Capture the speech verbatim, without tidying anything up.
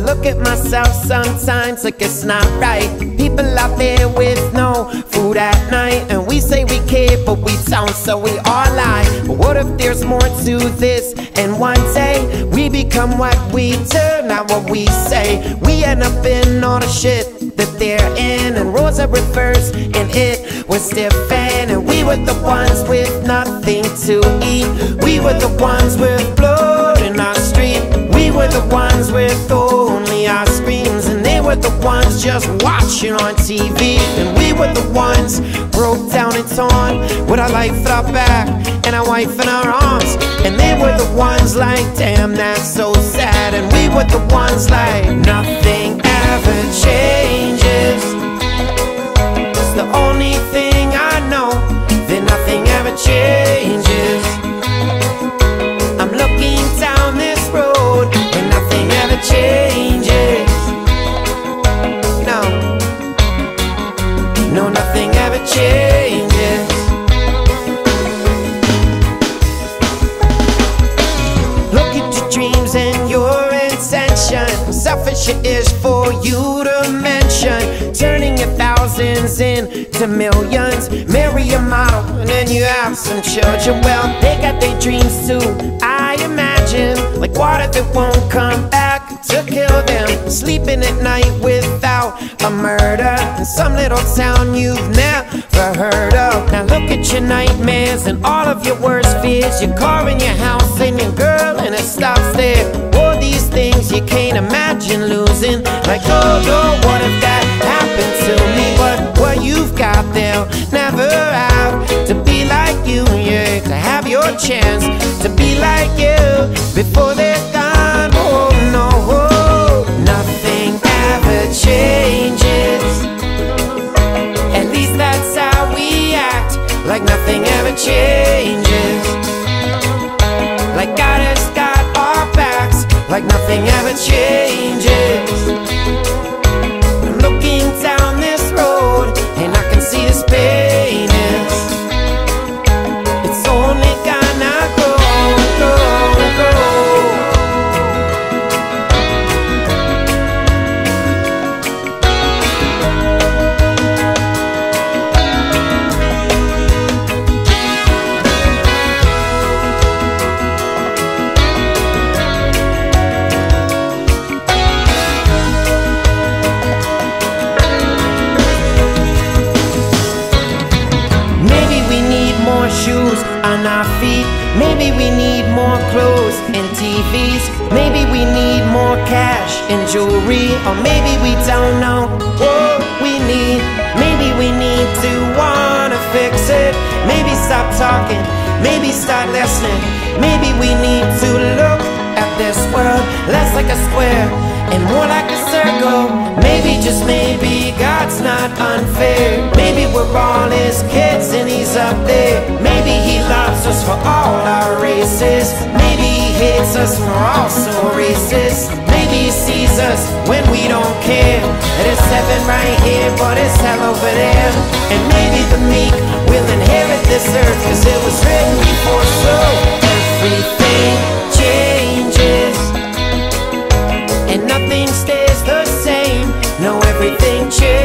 look at myself sometimes like it's not right. People out there with no food at night, and we say we care but we don't, so we all lie. But what if there's more to this, and one day we become what we do, not what we say. We end up in all the shit that they're in, and roles are reversed and it was different. And we were the ones with nothing to eat, we were the ones with blood in our street, we were the ones with only our screams, and they were the ones just watching on T V. And we were the ones broke down and torn, with our life at our back and our wife in our arms. And they were the ones like, damn, that's so sad. And we were the ones like, nothing ever changes. It's the only thing I know, that nothing ever changes. I'm looking down this road and nothing ever changes. No, no, nothing ever changes. Look at your dreams and your intention. Selfish it is for you to mention, turning your thousands into millions. Marry a model and then you have some children. Well, they got their dreams too, I imagine, like water that won't come back to kill them. Sleeping at night without a murder in some little town you've never heard of. Now look at your nightmares and all of your worst fears, your car and your house and your girl, and it stops there. All these things you can't imagine losing, like oh no, what if that happened to me? But what you've got they'll never have, to be like you, yeah, to have your chance to be like you before they're gone. Oh no, oh, nothing ever changes. At least that's how we act, like nothing ever changes. Like God has got our backs, like nothing ever changes. I'm looking down this road and I can see this pain is, it's only gonna go, go, go. Shoes on our feet, maybe we need more clothes and T Vs, maybe we need more cash and jewelry, or maybe we don't know what we need. Maybe we need to wanna fix it, maybe stop talking, maybe start listening. Maybe we need to look at this world less like a square and more like a circle. Maybe, just maybe, God's not unfair. Maybe we're all his kids and he's up there. Maybe he loves us for all our races. Maybe he hates us for all so racist. Maybe he sees us when we don't care, and it's heaven right here but it's hell over there. And maybe the meek will inherit this earth, cause it was written before, so everything changes and nothing stays the same. No, everything changes.